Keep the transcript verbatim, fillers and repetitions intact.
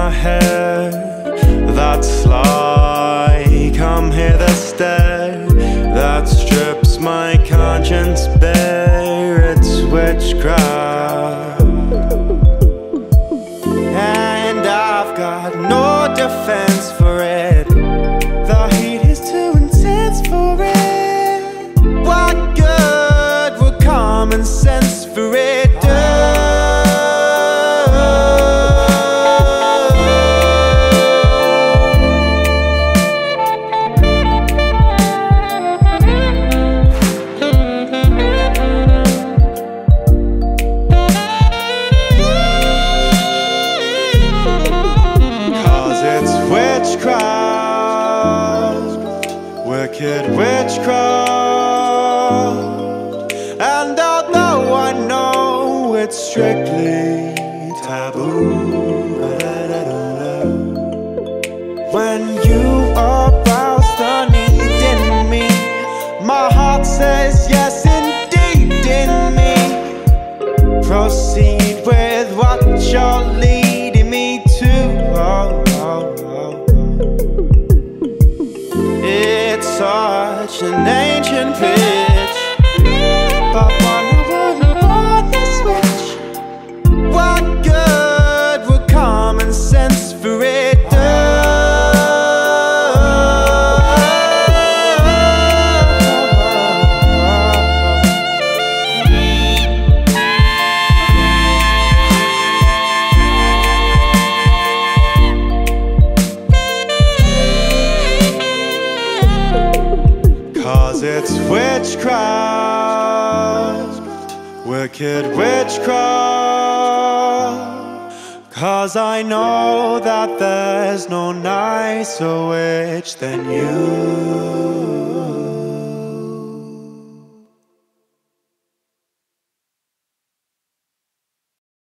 my hair that's like I'm here to stay, that strips my conscience bare. It's witchcraft, and I've got no defense for it. The heat is too intense for it. What good would common sense for it do? Wicked witchcraft, and although I know it's strictly taboo, but I don't know. When you arouse the need in me, my heart says yes indeed in me. Proceed with what you're leading me to. Oh, oh, oh. It's such an ancient pitch, but one who wouldn't want to switch. What good would common sense for it do? Cause it's witchcraft, wicked witchcraft. Cause I know that there's no nicer witch than you.